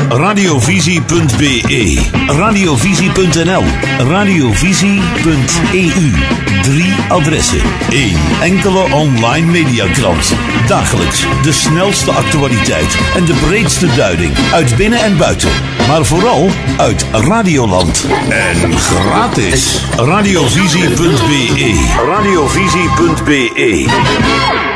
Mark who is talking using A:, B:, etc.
A: radiovisie.be, radiovisie.nl, radiovisie.eu. 3 adressen. 1 enkele online mediakrant. Dagelijks de snelste actualiteit en de breedste duiding uit binnen en buiten. Maar vooral uit Radioland. En gratis. Radiovisie.be. Radiovisie.be.